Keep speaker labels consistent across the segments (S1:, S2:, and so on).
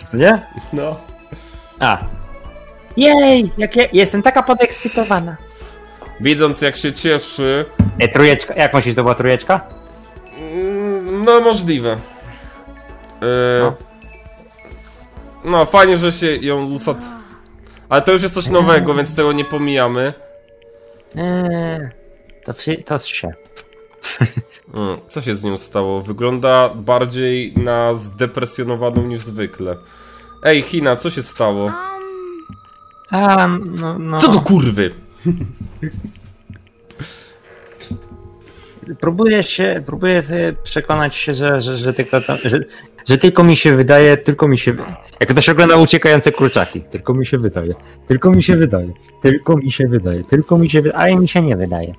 S1: nie?
S2: No.
S1: A. Jej, jestem taka podekscytowana.
S2: Widząc jak się cieszy...
S1: Trójeczka, jak myślisz, to była trójeczka?
S2: No możliwe. No fajnie, że się ją usadł. Ale to już jest coś nowego, więc tego nie pomijamy.
S1: To się.
S2: Co się z nią stało? Wygląda bardziej na zdepresjonowaną niż zwykle. Ej, Hina, co się stało?
S1: No.
S2: Co do kurwy?
S1: Próbuję sobie przekonać się, że tylko mi się wydaje, jak ktoś ogląda Uciekające kurczaki, tylko mi się wydaje, ale mi się nie wydaje.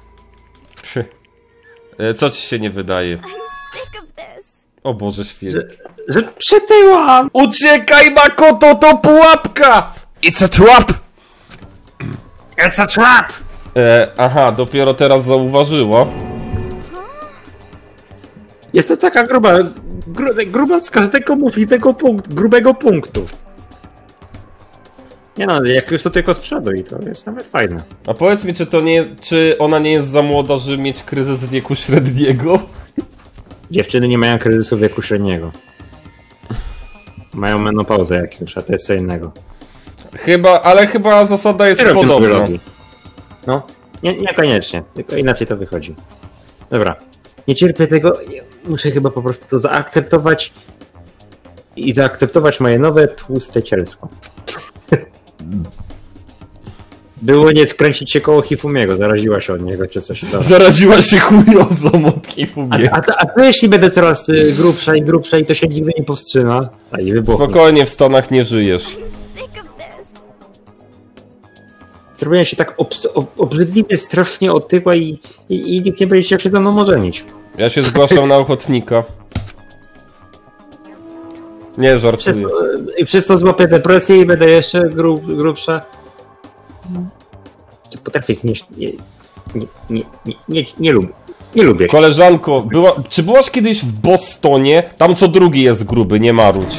S2: Co ci się nie wydaje? O Boże święty.
S1: Że przytyłam!
S2: Uciekaj, Makoto, to pułapka! It's a trap!
S1: It's a trap!
S2: Aha, dopiero teraz zauważyło.
S1: Jest to taka gruba z każdego możliwego grubego punktu. Nie no, jak już to tylko z przodu i to jest nawet fajne.
S2: A powiedz mi, czy ona nie jest za młoda, żeby mieć kryzys wieku średniego?
S1: Dziewczyny nie mają kryzysu wieku średniego. Mają menopauzę jakąś, a to jest co innego.
S2: Ale chyba zasada jest podobna.
S1: No, niekoniecznie, tylko inaczej to wychodzi. Dobra, nie cierpię tego, muszę chyba po prostu to zaakceptować i zaakceptować moje nowe, tłuste cielsko. Było nie skręcić się koło Hifumiego, zaraziła się od niego, czy coś tam.
S2: Zaraziła się chujozą od Hifumiego.
S1: A co jeśli będę coraz grubsza i to się nigdy nie powstrzyma? I wybuchnie.
S2: Spokojnie, w Stanach nie żyjesz.
S1: Zrobiłem się tak obrzydliwie, strasznie otyła i nikt nie będzie się ze mną ożenić.
S2: Ja się zgłaszam na ochotnika. Nie, żartuję.
S1: I przez to złapię depresję i będę jeszcze grubsza. Potrafię znieść... Nie lubię. Nie lubię.
S2: Koleżanko, czy byłaś kiedyś w Bostonie? Tam co drugi jest gruby, nie marudź.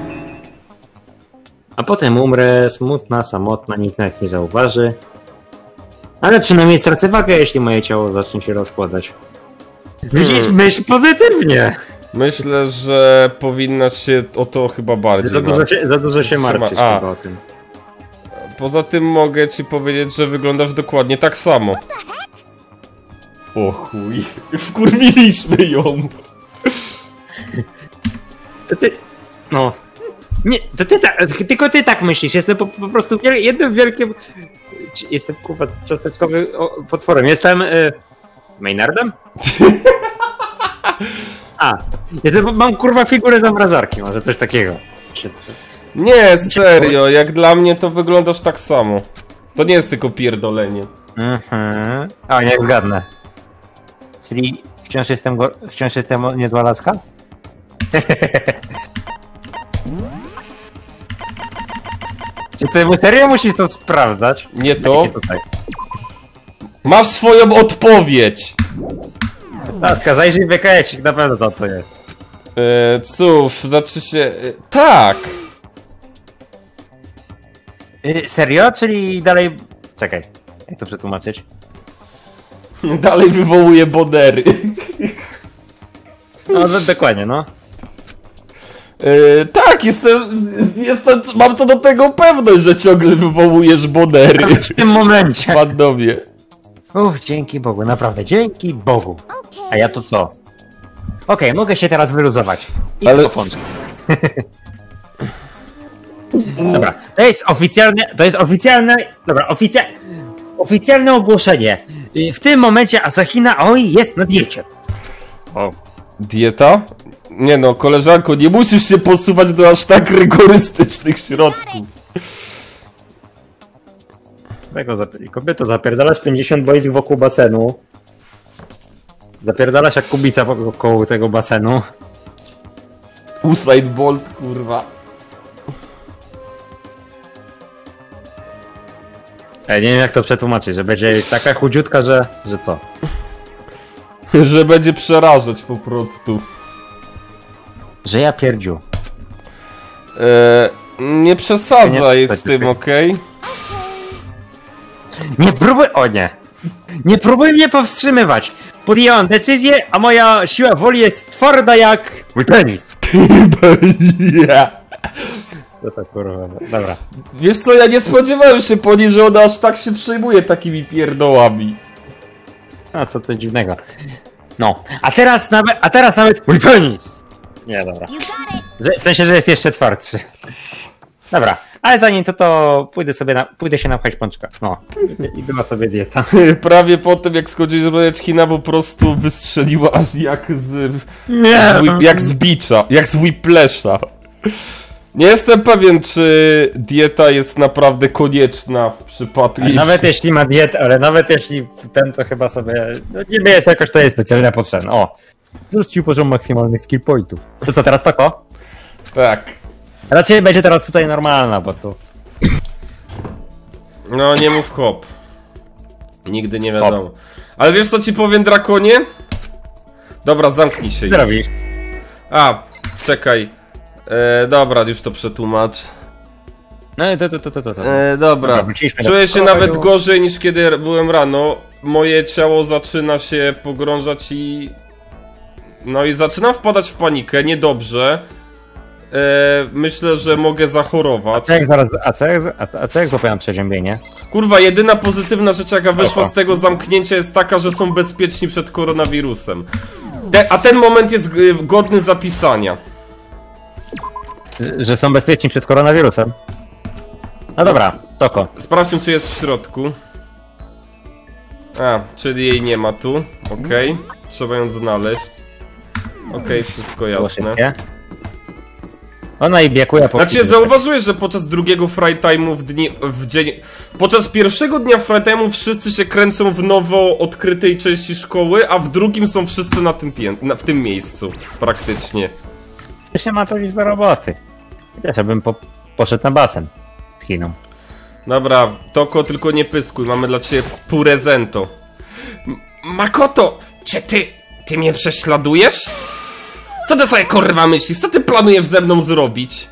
S1: A potem umrę, smutna, samotna, nikt nawet nie zauważy. Ale przynajmniej stracę wagę, jeśli moje ciało zacznie się rozkładać. Widzisz, myśl pozytywnie.
S2: Myślę, że powinnaś się o to chyba bardziej...
S1: Za dużo się martwisz chyba o tym.
S2: Poza tym mogę ci powiedzieć, że wyglądasz dokładnie tak samo. O chuj. Wkurwiliśmy ją.
S1: To ty... No... Nie, to tylko ty tak myślisz, jestem po prostu jednym wielkim... Jestem kurwa cząsteczkowy potworem, jestem... Maynardem? Mam kurwa figurę zamrażarki, może coś takiego.
S2: Nie, serio, jak dla mnie to wyglądasz tak samo. To nie jest tylko pierdolenie.
S1: A, niech zgadnę. Czyli wciąż jestem niezła laska? Czy ty serio musisz to sprawdzać?
S2: Nie to. Masz swoją odpowiedź!
S1: Laska, zajrzyj w EKS-ik, na pewno to jest.
S2: Cóż, znaczy się... tak!
S1: Serio? Czyli dalej... Czekaj, jak to przetłumaczyć?
S2: Dalej wywołuje bonery.
S1: No, dokładnie, no.
S2: Tak, mam co do tego pewność, że ciągle wywołujesz bonery.
S1: W tym momencie.
S2: Fandomie.
S1: Dzięki Bogu, naprawdę, dzięki Bogu. A ja to co? Okej, mogę się teraz wyluzować.
S2: Ale...
S1: Dobra, oficjalne ogłoszenie. W tym momencie Asahina Aoi jest na diecie.
S2: Dieta? Nie no, koleżanko, nie musisz się posuwać do aż tak rygorystycznych środków.
S1: Kobieto, zapierdalasz 50 boisk wokół basenu. Zapierdalasz jak kubica wokół tego basenu.
S2: Usain Bolt, kurwa.
S1: Nie wiem jak to przetłumaczyć, że będzie taka chudziutka, że co?
S2: Że będzie przerażać po prostu.
S1: Że ja pierdziu.
S2: Nie przesadzaj z tym, okej?
S1: Nie próbuj... O nie! Nie próbuj mnie powstrzymywać! Podjąłem decyzję, a moja siła woli jest twarda jak... mój penis! Co to kurwa? Dobra.
S2: Wiesz co, ja nie spodziewałem się po niej, że ona aż tak się przejmuje takimi pierdołami.
S1: A co to dziwnego. No, a teraz nawet mój penis! Nie, dobra. W sensie, że jest jeszcze twardszy. Dobra, ale zanim to pójdę się napchać pączka. No, i była sobie dieta.
S2: Prawie po tym, jak schodzisz z Rojeczkina, po prostu wystrzeliła jak z...
S1: Nie!
S2: jak z bicza, jak z Whiplasha. Nie jestem pewien, czy dieta jest naprawdę konieczna w przypadku...
S1: Nawet jeśli ma dietę, ale nawet jeśli ten, to chyba sobie... No, nie jest jakoś to jest specjalnie potrzebne. O! Zrzucił poziom maksymalnych skill pointów. To co, teraz tako?
S2: Tak.
S1: Raczej będzie teraz tutaj normalna, bo tu...
S2: No, nie mów hop. Nigdy nie wiadomo. Ale wiesz co ci powiem, drakonie? Dobra, zamknij się
S1: Co robisz?
S2: A, czekaj. Dobra, już to przetłumacz.
S1: No i to.
S2: Dobra, czuję się nawet gorzej niż kiedy byłem rano. Moje ciało zaczyna się pogrążać i... No i zaczynam wpadać w panikę, niedobrze. Myślę, że mogę zachorować.
S1: A co jak złapałem przeziębienie?
S2: Kurwa, jedyna pozytywna rzecz jaka wyszła z tego zamknięcia jest taka, że są bezpieczni przed koronawirusem. A ten moment jest godny zapisania.
S1: Że są bezpieczni przed koronawirusem? No dobra, toko.
S2: Sprawdźmy, czy jest w środku. A, czyli jej nie ma tu. Okej. Trzeba ją znaleźć. Okej, wszystko jasne.
S1: Ona i biekuje po...
S2: Znaczy, zauważyłeś, że podczas drugiego Fry Time'u w dzień... Podczas pierwszego dnia Fry Time'u wszyscy się kręcą w nowo odkrytej części szkoły, a w drugim są wszyscy na tym w tym miejscu. Praktycznie.
S1: Jeszcze ma coś do roboty. Ja bym poszedł na basen z Chiną.
S2: Dobra, Toko, tylko nie pyskuj, mamy dla ciebie prezento. Makoto, czy ty mnie prześladujesz? Co ty sobie kurwa myślisz? Co ty planujesz ze mną zrobić?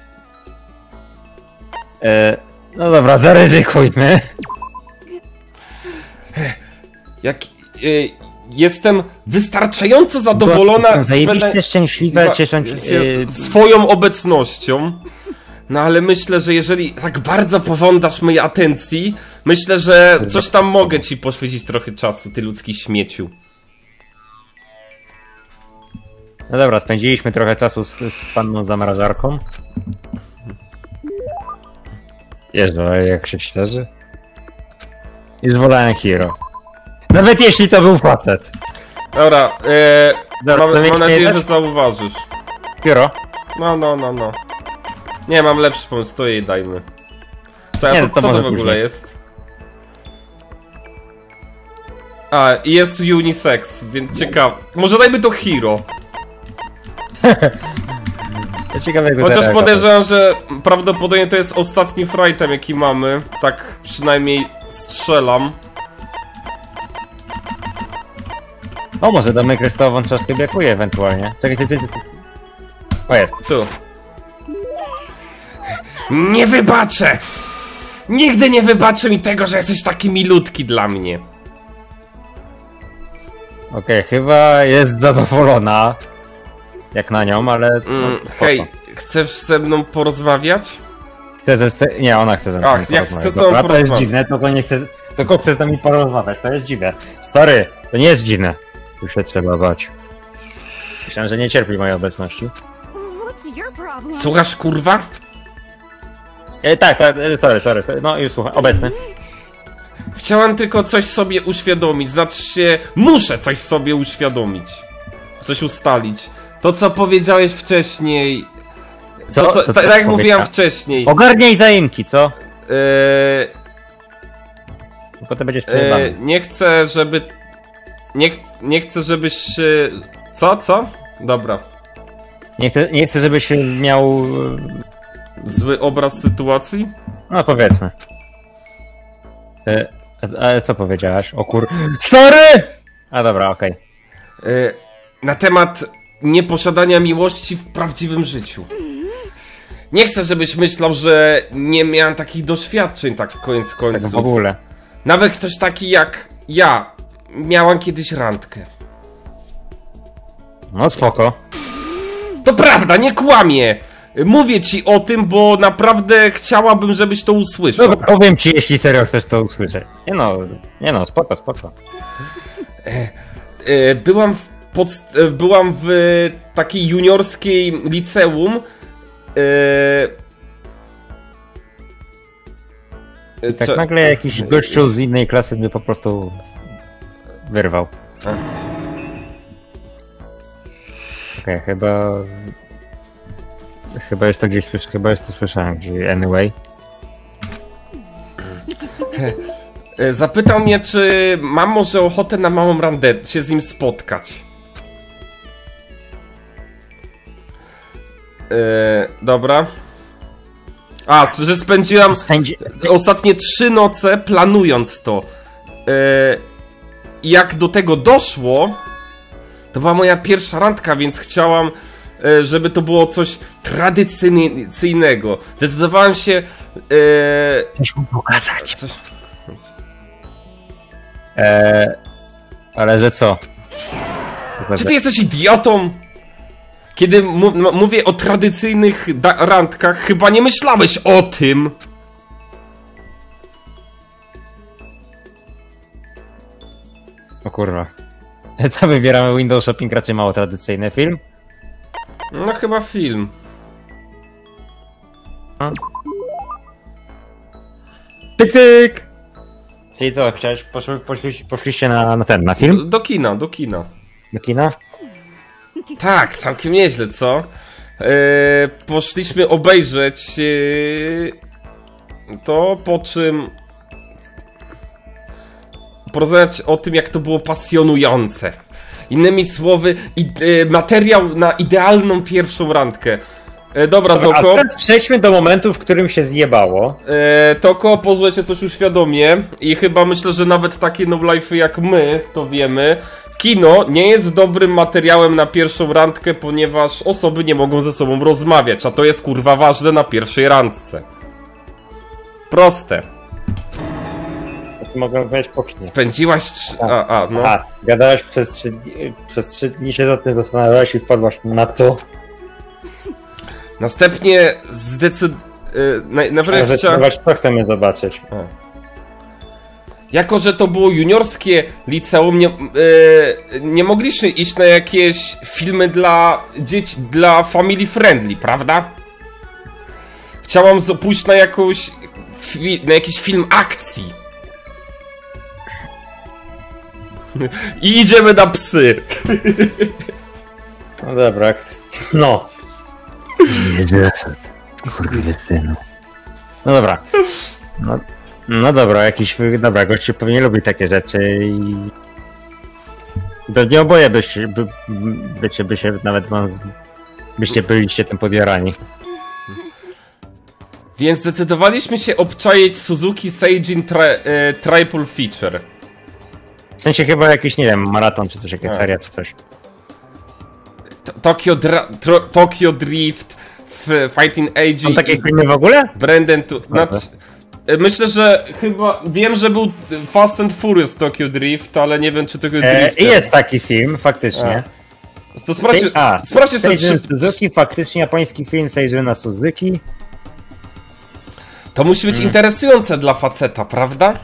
S1: No dobra, zaryzykujmy.
S2: Jestem wystarczająco zadowolona
S1: zajebiście szczęśliwa, ciesząc się
S2: swoją obecnością. No ale myślę, że jeżeli tak bardzo pożądasz mojej atencji, myślę, że coś tam mogę ci poświęcić trochę czasu, ty ludzki śmieciu.
S1: No dobra, spędziliśmy trochę czasu z panną zamrażarką. Jezu, jak się śleży. I zwolałem Hiro. Nawet jeśli to był facet.
S2: Dobra, mam nadzieję, że zauważysz.
S1: Hiro?
S2: No. Nie, mam lepszy pomysł, to jej dajmy. Czekaj, co to w ogóle jest? A, jest unisex, więc ciekawe. Może dajmy to Hiro. Chociaż podejrzewam, że prawdopodobnie to jest ostatni Fry Time, jaki mamy. Tak przynajmniej strzelam.
S1: O, może damy krystałową czaszkę biakuje ewentualnie. Czekaj, ty. O, jest.
S2: Tu. Nie wybaczę! Nigdy nie wybaczę mi tego, że jesteś taki milutki dla mnie.
S1: Okej, chyba jest zadowolona. Jak na nią, ale...
S2: Hej, chcesz ze mną porozmawiać?
S1: Nie, ona chce ze mną porozmawiać.
S2: Ja chcę z tobą porozmawiać.
S1: To jest dziwne, tylko chce z nami porozmawiać, to jest dziwne. Stary, to nie jest dziwne. Tu się trzeba bać. Myślałem, że nie cierpi mojej obecności.
S2: Słuchasz, kurwa?
S1: Tak, sorry. No już słuchaj, obecny.
S2: Chciałem tylko coś sobie uświadomić, znaczy się, muszę coś sobie uświadomić. Coś ustalić. To, co powiedziałeś wcześniej... Tak jak mówiłem wcześniej.
S1: Ogarniaj zaimki, co? Potem będziesz przejebany.
S2: Nie chcę, żeby... Nie chcę, żebyś... Co? Dobra.
S1: Nie chcę, żebyś miał...
S2: Zły obraz sytuacji?
S1: No powiedzmy. Ale co powiedziałaś? O kur... Stary! A dobra, okej.
S2: Na temat nieposiadania miłości w prawdziwym życiu. Nie chcę, żebyś myślał, że nie miałem takich doświadczeń, tak koniec końców.
S1: Tak w ogóle.
S2: Nawet ktoś taki jak ja miałam kiedyś randkę.
S1: No spoko.
S2: To prawda, nie kłamię! Mówię ci o tym, bo naprawdę chciałabym, żebyś to usłyszał.
S1: No, powiem ci, jeśli serio chcesz to usłyszeć. Nie no, spoko.
S2: Byłam w takiej juniorskiej liceum.
S1: Tak nagle jakiś gościu z innej klasy mnie po prostu wyrwał. Okej, chyba jest to gdzieś, chyba jest to słyszałem gdzieś, anyway.
S2: Zapytał mnie, czy mam może ochotę na małą randę, się z nim spotkać. Dobra. Że spędziłam ostatnie 3 noce planując to. Jak do tego doszło, to była moja pierwsza randka, więc chciałam, żeby to było coś tradycyjnego. Zdecydowałem się...
S1: Coś mu pokazać. Ale że co?
S2: Czy ty jesteś idiotą? Kiedy mówię o tradycyjnych randkach, chyba nie myślałeś o tym.
S1: O kurwa. Co wybieramy? Windows Shopping, raczej mało tradycyjny film?
S2: No chyba film.
S1: Tyk! Czyli co, chciałeś, poszliście na film?
S2: Do kina.
S1: Do kina?
S2: Tak, całkiem nieźle, co? Poszliśmy obejrzeć to, po czym porozmawiać o tym, jak to było pasjonujące. Innymi słowy, materiał na idealną pierwszą randkę. Dobra, Toko.
S1: A teraz przejdźmy do momentu, w którym się zjebało.
S2: Toko, pozwól cię coś uświadomię. I chyba myślę, że nawet takie no-life'y jak my, to wiemy. Kino nie jest dobrym materiałem na pierwszą randkę, ponieważ osoby nie mogą ze sobą rozmawiać, a to jest kurwa ważne na pierwszej randce. Proste.
S1: Mogę wejść po kinie.
S2: Spędziłaś... no.
S1: Gadałaś przez 3 dni się za tym zastanawiałaś i wpadłaś na to.
S2: Następnie najpierw chciałem...
S1: Co chcemy zobaczyć.
S2: Jako że to było juniorskie liceum, nie mogliśmy iść na jakieś filmy dla dzieci, dla family friendly, prawda? Chciałam pójść na jakiś film akcji. I idziemy na psy.
S1: No dobra, no. No dobra. No dobra, dobra, gościu pewnie lubi takie rzeczy i... Pewnie oboje by się nawet byliście tym podjarani.
S2: Więc zdecydowaliśmy się obczaić Suzuki Seijin Triple Feature.
S1: W sensie chyba jakiś, nie wiem, maraton czy coś, jakaś seria czy coś.
S2: Tokyo Drift, Fighting Age.
S1: Są takie filmy w ogóle?
S2: Brandon myślę, że wiem, że był Fast and Furious Tokyo Drift, ale nie wiem, czy Tokyo Drift...
S1: Jest taki film, faktycznie.
S2: To sprawdźcie
S1: Seijin Suzuki, faktycznie japoński film Seijina Suzuki.
S2: To musi być interesujące dla faceta, prawda?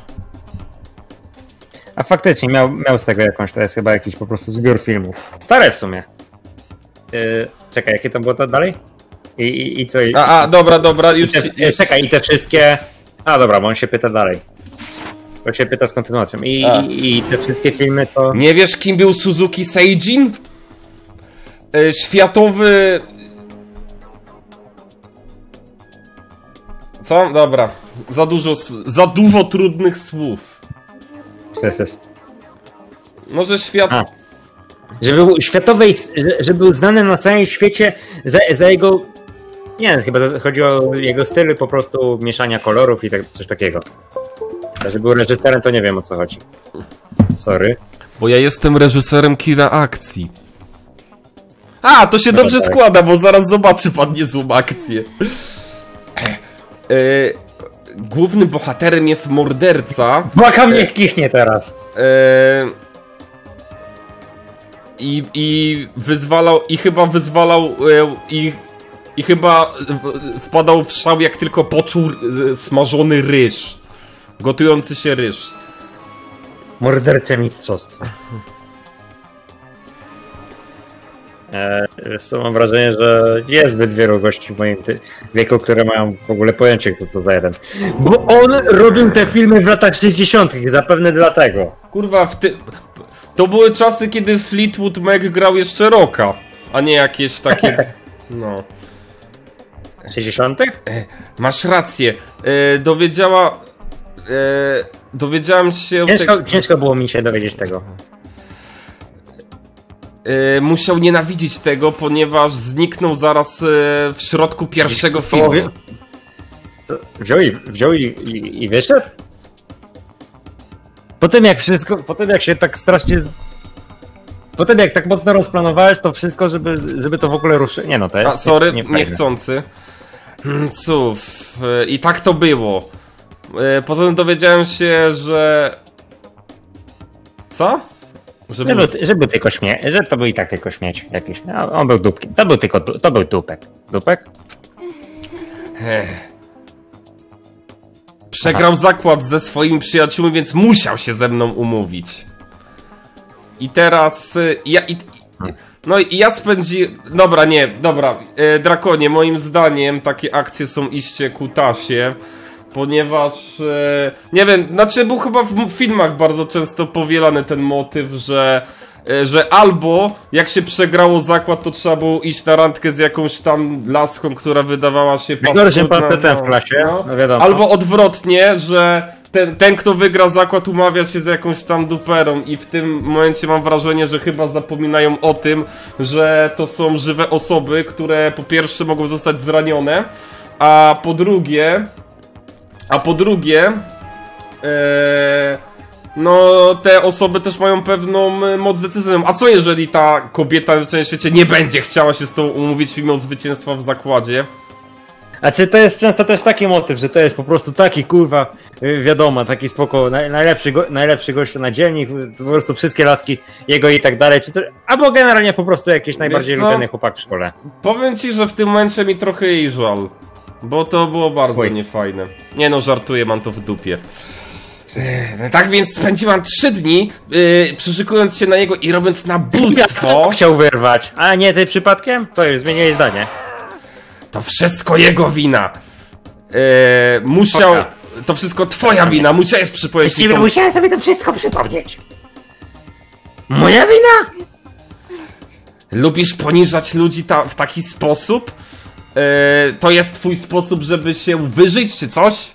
S1: A faktycznie miał z tego jakąś, to jest chyba jakiś po prostu zbiór filmów. Stare w sumie. Czekaj, jakie to było to dalej? I co?
S2: Dobra, już...
S1: Czekaj, i te wszystkie... Dobra, bo on się pyta dalej. On się pyta z kontynuacją. I te wszystkie filmy to...
S2: Nie wiesz, kim był Suzuki Seijin? Światowy... Co? Dobra. Za dużo trudnych słów.
S1: Jest.
S2: Może świat...
S1: Że był światowej, że był znany na całym świecie za jego... Nie wiem, chyba chodzi o jego styl po prostu mieszania kolorów i coś takiego. A że był reżyserem, to nie wiem, o co chodzi. Sorry.
S2: Bo ja jestem reżyserem kina akcji. To się dobrze składa, bo zaraz zobaczy pan niezłą akcję. głównym bohaterem jest morderca.
S1: Błagam, niech kichnie teraz.
S2: I wyzwalał, i chyba wyzwalał, i chyba wpadał w szał, jak tylko poczuł smażony ryż. Gotujący się ryż.
S1: Mordercze mistrzostwo. Mam wrażenie, że jest zbyt wielu gości w moim wieku, które mają w ogóle pojęcie, kto to za jeden. Bo on robił te filmy w latach 60., zapewne dlatego.
S2: Kurwa, to były czasy, kiedy Fleetwood Mac grał jeszcze rocka, a nie jakieś takie... No.
S1: 60?
S2: Masz rację. Dowiedziałem się...
S1: Ciężko było mi się dowiedzieć tego.
S2: Musiał nienawidzić tego, ponieważ zniknął zaraz w środku pierwszego filmu.
S1: Co? Wziął i wyszedł? Potem jak się tak strasznie... Potem jak tak mocno rozplanowałeś to wszystko, żeby to w ogóle ruszyć. Nie no, to jest...
S2: Sorry, niechcący. Cóż, i tak to było. Poza tym dowiedziałem się, że... Co?
S1: Żeby tylko śmieć, że to był i tak tylko śmieć jakiś. No, on był dupkiem. To był dupek. Dupek?
S2: Przegrał zakład ze swoimi przyjaciółmi, więc musiał się ze mną umówić. I teraz no i ja Dobra, Drakonie, moim zdaniem takie akcje są iście kutasie. Ponieważ, nie wiem, znaczy był chyba w filmach bardzo często powielany ten motyw, że albo jak się przegrało zakład, to trzeba było iść na randkę z jakąś tam laską, która wydawała się
S1: paskudna, w klasie, no wiadomo.
S2: Albo odwrotnie, że ten kto wygra zakład umawia się z jakąś tam duperą i w tym momencie mam wrażenie, że chyba zapominają o tym, że to są żywe osoby, które po pierwsze mogą zostać zranione, a po drugie, no te osoby też mają pewną moc decyzyjną. A co jeżeli ta kobieta na całym świecie nie będzie chciała się z tą umówić mimo zwycięstwa w zakładzie?
S1: A czy to jest często też taki motyw, że to jest po prostu taki kurwa, wiadomo, taki spoko, najlepszy gościu na dzielnik, po prostu wszystkie laski jego i tak dalej, czy coś, albo generalnie po prostu jakiś najbardziej lubiany chłopak w szkole.
S2: Powiem ci, że w tym momencie mi trochę jej żal. Bo to było bardzo niefajne. Nie no, żartuję, mam to w dupie. Tak więc spędziłam 3 dni, przyszykując się na niego i robiąc nabóstwo.
S1: Chciał wyrwać, a nie ty przypadkiem? To już zmieniłeś zdanie.
S2: To wszystko jego wina. To wszystko twoja wina, musiałeś przypomnieć.
S1: Musiałem sobie to wszystko przypomnieć. Moja wina?
S2: Lubisz poniżać ludzi w taki sposób? To jest twój sposób, żeby się wyżyć, czy coś?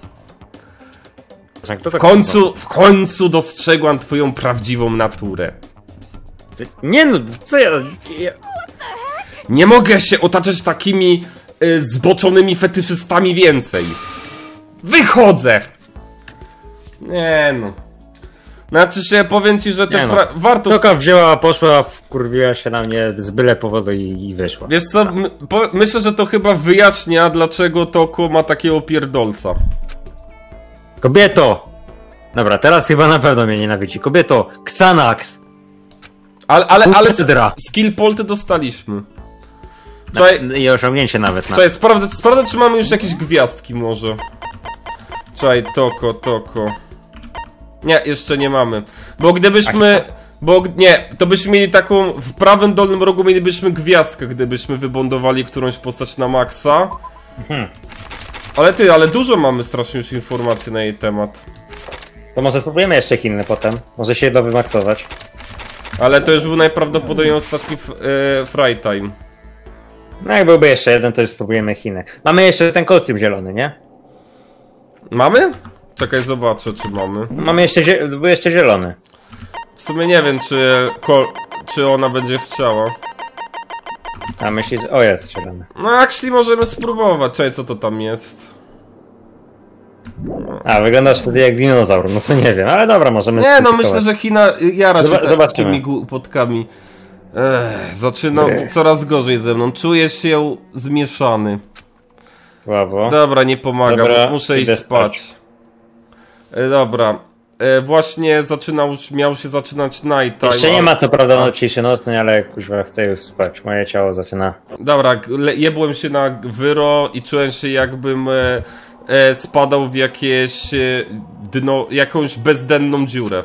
S2: W końcu dostrzegłam twoją prawdziwą naturę.
S1: Nie no, co ja...
S2: Nie mogę się otaczać takimi zboczonymi fetyszystami więcej. Wychodzę! Nie no. Znaczy się, powiem ci, że warto...
S1: Toka wzięła, poszła, wkurwiła się na mnie z byle powodu i wyszła.
S2: Wiesz co, myślę, że to chyba wyjaśnia, dlaczego Toko ma takiego pierdolca.
S1: Kobieto! Dobra, teraz chyba na pewno mnie nienawidzi. Kobieto, Xanax!
S2: Ale skill polty dostaliśmy.
S1: I osiągnięcie nawet.
S2: Czekaj, sprawdzę, czy mamy już jakieś gwiazdki może. Czekaj, Toko. Nie, jeszcze nie mamy. Bo gdybyśmy... to byśmy mieli taką... W prawym dolnym rogu mielibyśmy gwiazdkę, gdybyśmy wybondowali którąś postać na maksa. Ale dużo mamy strasznie już informacji na jej temat.
S1: To może spróbujemy jeszcze Chiny potem. Może się da wymaksować.
S2: Ale to już był najprawdopodobniej ostatni fry time.
S1: No jak byłby jeszcze jeden, to już spróbujemy Chiny. Mamy jeszcze ten kostium zielony, nie?
S2: Mamy? Czekaj, zobaczę, czy mamy.
S1: Mamy jeszcze zielony.
S2: W sumie nie wiem, czy ona będzie chciała.
S1: A myślisz, o jest zielony.
S2: No actually możemy spróbować. Czekaj, co to tam jest?
S1: A, wyglądasz wtedy jak dinozaur, no to nie wiem, ale dobra, możemy...
S2: Nie, no myślę, że China jara się takimi głupotkami. Zaczynam coraz gorzej ze mną, czuję się zmieszany.
S1: Słabo.
S2: Dobra, nie pomaga,
S1: Dobra,
S2: muszę iść spać. Dobra. Właśnie miał się zaczynać night time.
S1: Jeszcze nie ma co prawda ciszy nocnej, ale kuźwa chcę już spać. Moje ciało zaczyna.
S2: Dobra, jebłem się na wyro i czułem się jakbym spadał w jakieś dno, jakąś bezdenną dziurę.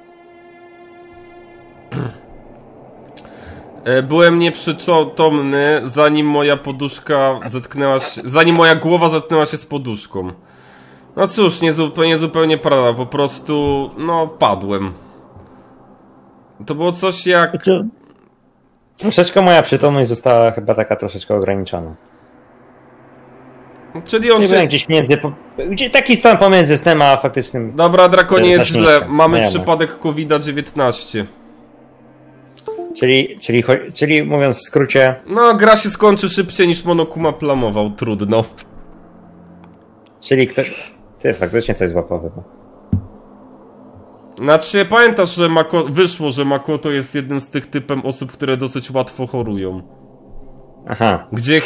S2: Byłem nieprzytomny, zanim moja poduszka zanim moja głowa zetknęła się z poduszką. No cóż, zupełnie prawda, po prostu, no, padłem. To było coś jak...
S1: Troszeczkę moja przytomność została chyba taka troszeczkę ograniczona.
S2: Czyli on
S1: się... gdzieś taki stan pomiędzy snem a faktycznym...
S2: Dobra, Drakonie, jest źle. Mamy przypadek COVID-19.
S1: Czyli mówiąc w skrócie...
S2: No, gra się skończy szybciej niż Monokuma plamował, trudno.
S1: Czyli ktoś... Ty, faktycznie coś złapał chyba.
S2: Znaczy, pamiętasz, że wyszło, że Makoto jest jednym z tych typem osób, które dosyć łatwo chorują.
S1: Aha.
S2: Gdzie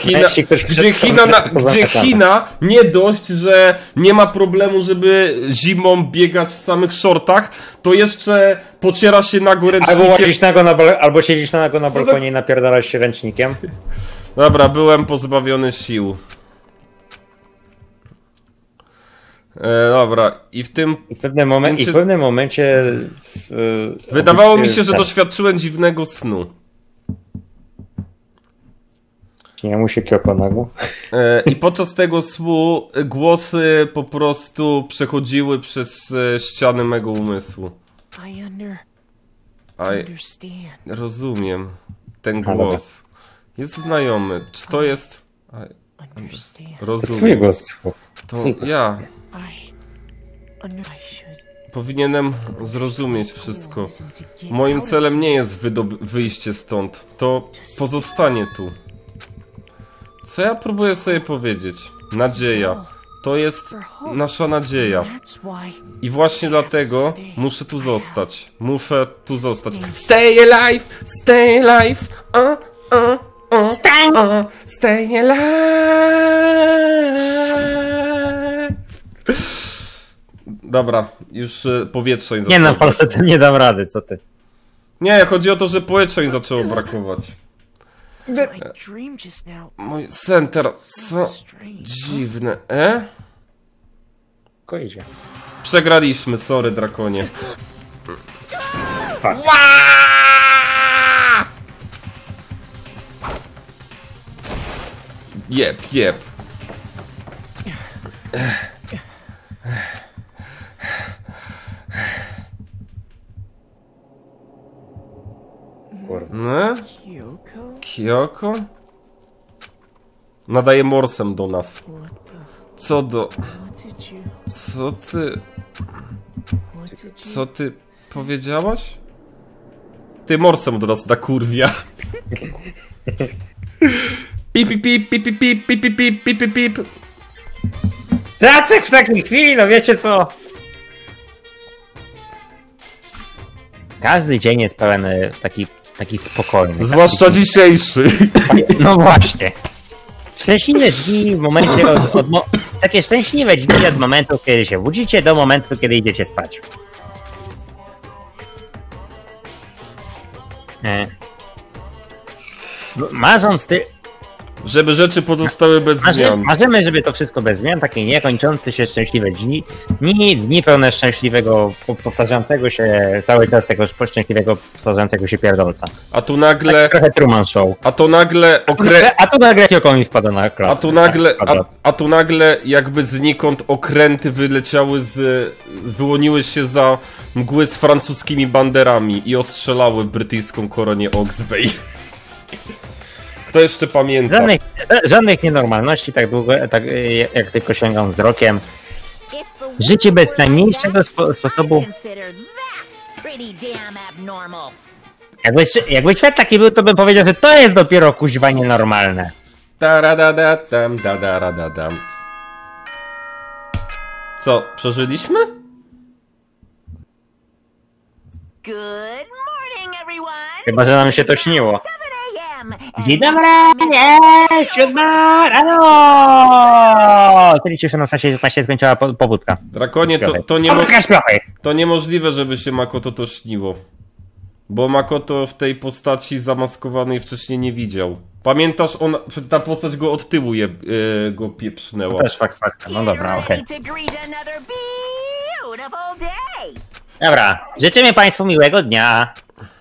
S2: China nie dość, że nie ma problemu, żeby zimą biegać w samych shortach, to jeszcze pociera się nago ręcznikiem.
S1: Albo siedzisz nago na balkonie i napierdalasz się ręcznikiem.
S2: Dobra, byłem pozbawiony sił. Dobra, i w pewnym
S1: momencie...
S2: Wydawało mi się, że doświadczyłem dziwnego snu.
S1: Nie mu się Kyoko nagło.
S2: I podczas tego snu głosy po prostu przechodziły przez ściany mego umysłu. Rozumiem. Ten głos. Jest znajomy. Czy to jest... Rozumiem.
S1: To twój głos.
S2: To ja. Powinienem zrozumieć wszystko. Moim celem nie jest wyjście stąd. To pozostanie tu. Co ja próbuję sobie powiedzieć? Nadzieja. To jest nasza nadzieja. I właśnie dlatego muszę tu zostać. Muszę tu zostać. Stay alive! Stay alive! Stay alive! Dobra, już powietrza mi zaczęło.
S1: Nie, na falsetem nie dam rady, co ty?
S2: Nie, chodzi o to, że powietrza mi zaczęło brakować. Mój sen teraz, co? Dziwne,
S1: Idzie.
S2: Przegraliśmy, sorry, Drakonie. Jep. No? Kyoko? Nadaje morsem do nas. Co ty powiedziałaś? Ty morsem do nas da kurwia. Pip.
S1: Dlaczego w takiej chwili, no wiecie co? Każdy dzień jest pełen taki spokojny.
S2: Zwłaszcza dzisiejszy.
S1: No właśnie. Szczęśliwe dni w momencie takie szczęśliwe dni od momentu, kiedy się budzicie, do momentu, kiedy idziecie spać. Marząc
S2: żeby rzeczy pozostały bez zmian.
S1: Marzymy, żeby to wszystko bez zmian, takie niekończące się szczęśliwe dni pełne szczęśliwego, powtarzającego się cały czas tego szczęśliwego, powtarzającego się pierdolca.
S2: A tu nagle...
S1: Tak, trochę Truman Show.
S2: A to nagle...
S1: A tu nagle Kyoko mi wpada na klatę.
S2: A tu nagle jakby znikąd okręty wyłoniły się za mgły z francuskimi banderami i ostrzelały brytyjską kolonię Ox Bay. Kto jeszcze pamięta?
S1: Żadnych nienormalności, tak długo, jak tylko sięgam wzrokiem. Życie bez najmniejszego sposobu. Jakby świat taki był, to bym powiedział, że to jest dopiero kuźwa nienormalne.
S2: Co, przeżyliśmy?
S1: Chyba, że nam się to śniło. Dzień dobry, jest 7 rano! Czyli cieszę nas, że się skończyła pobudka.
S2: Drakonie, to niemożliwe, żeby się Makoto to śniło. Bo Makoto w tej postaci zamaskowanej wcześniej nie widział. Pamiętasz, ta postać go od tyłu go pieprznęła.
S1: To też fakt. No dobra, okej. Dobra, życzymy Państwu miłego dnia.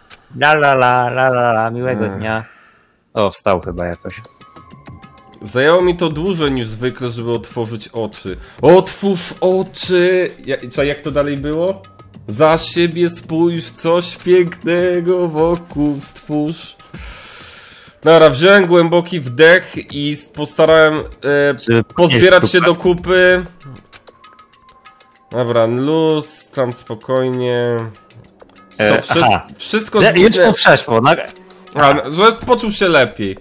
S1: Miłego dnia. O, wstał chyba jakoś.
S2: Zajęło mi to dłużej niż zwykle, żeby otworzyć oczy. Otwórz oczy! Jak to dalej było? Za siebie spójrz, coś pięknego wokół stwórz. Dobra, wziąłem głęboki wdech i postarałem pozbierać się do kupy. Dobra, luz, tam spokojnie. Wszystko
S1: już to przeszło.
S2: Że poczuł się lepiej.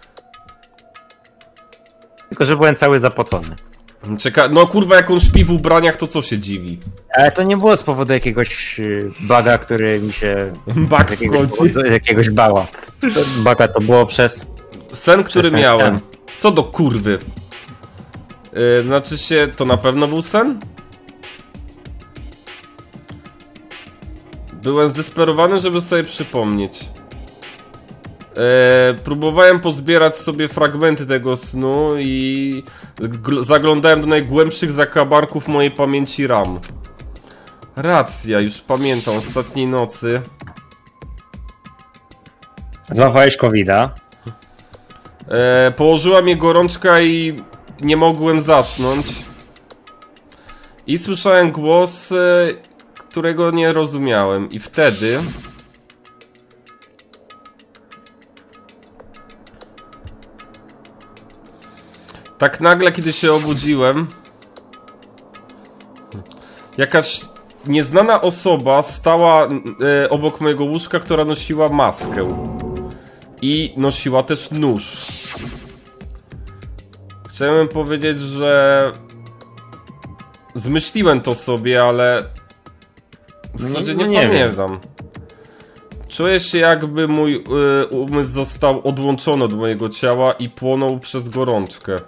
S1: Tylko, że byłem cały zapocony.
S2: No kurwa, jak on śpi w ubraniach, to co się dziwi?
S1: Ale to nie było z powodu jakiegoś baga, który mi się...
S2: Bug wchodzi.
S1: Jakiegoś bała. Baga to było przez...
S2: Sen, który miałem. Co do kurwy. Znaczy się, to na pewno był sen? Byłem zdesperowany, żeby sobie przypomnieć. Próbowałem pozbierać sobie fragmenty tego snu i zaglądałem do najgłębszych zakamarków mojej pamięci RAM. Racja, już pamiętam, ostatniej nocy.
S1: Złapałeś COVID-a.
S2: Położyła mnie gorączka i nie mogłem zasnąć. I słyszałem głos, którego nie rozumiałem. I wtedy... Tak nagle, kiedy się obudziłem, jakaś nieznana osoba stała obok mojego łóżka, która nosiła maskę. I nosiła też nóż. Chciałem powiedzieć, że zmyśliłem to sobie, ale w zasadzie nie pamiętam. Czuję się, jakby mój umysł został odłączony od mojego ciała i płonął przez gorączkę.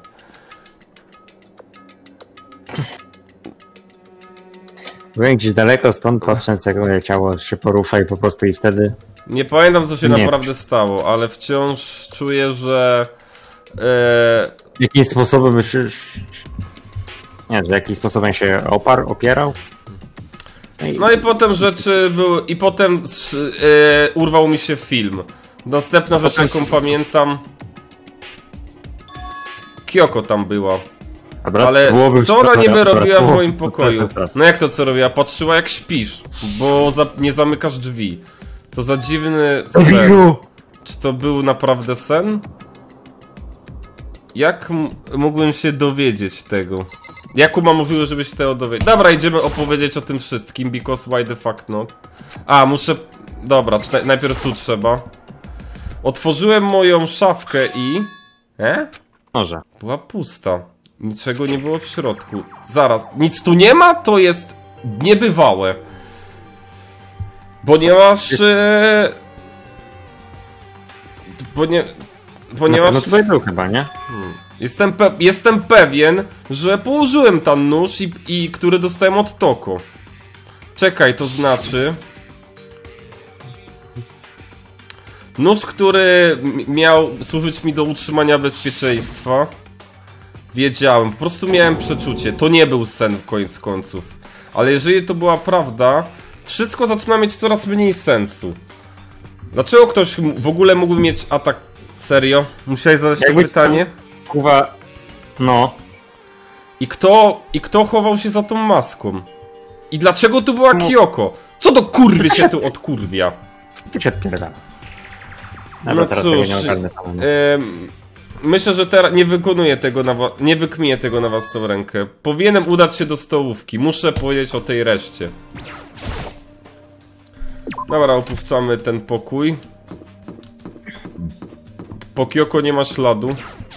S1: Byłem gdzieś daleko stąd, patrząc jak moje ciało się porusza i po prostu i wtedy...
S2: Nie pamiętam, co się naprawdę stało, ale wciąż czuję, że...
S1: Jakim sposobem myślisz... Nie, że jakim sposobem się opierał?
S2: No i potem rzeczy były... I potem urwał mi się film. Następna rzecz, jaką pamiętam... Kyoko tam była.
S1: Dobra,
S2: ale co ona niby robiła w moim pokoju? No jak to co robiła? Patrzyła jak śpisz, bo nie zamykasz drzwi. Co za dziwny sen. Czy to był naprawdę sen? Jak mógłbym się dowiedzieć tego? Jaką mam możliwość, żeby się tego dowiedzieć? Dobra, idziemy opowiedzieć o tym wszystkim, because why the fuck not? A, muszę... Dobra, najpierw tu trzeba. Otworzyłem moją szafkę i...
S1: Może.
S2: Była pusta. Niczego nie było w środku. Zaraz, nic tu nie ma? To jest niebywałe. Ponieważ... Ponieważ...
S1: No tutaj był chyba, nie?
S2: Jestem pewien, że położyłem tam nóż i który dostałem od Toko. Czekaj, to znaczy... Nóż, który miał służyć mi do utrzymania bezpieczeństwa. Wiedziałem, po prostu miałem przeczucie. To nie był sen koniec końców. Ale jeżeli to była prawda, wszystko zaczyna mieć coraz mniej sensu. Dlaczego ktoś w ogóle mógłby mieć atak? Serio? Musiałeś zadać to pytanie?
S1: Kurwa, no.
S2: I kto chował się za tą maską? I dlaczego tu była Kyoko? Co do kurwy się tu odkurwia?
S1: Tu się odpierdala.
S2: No cóż, myślę, że teraz nie wykmiję tego na własną rękę. Powinienem udać się do stołówki. Muszę powiedzieć o tej reszcie. Dobra, opuszczamy ten pokój. Po Kyoko nie ma śladu.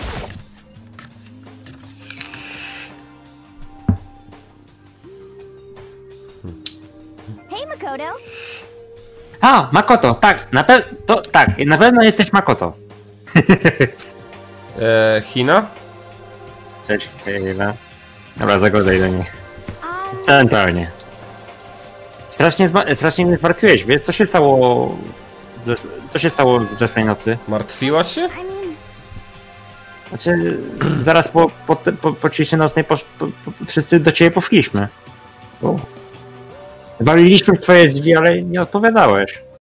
S3: Hej, Makoto.
S1: A, Makoto, tak, na pewno jesteś Makoto.
S2: China?
S1: Cześć, chwila. Dobra, zagodaj do niej. Centralnie. Strasznie mnie zmartwiłeś, wiesz? Co się stało... Co się stało w zeszłej nocy?
S2: Martwiłaś się?
S1: Znaczy, zaraz po ciszy nocnej wszyscy do ciebie poszliśmy. Waliliśmy w twoje drzwi, ale nie odpowiadałeś.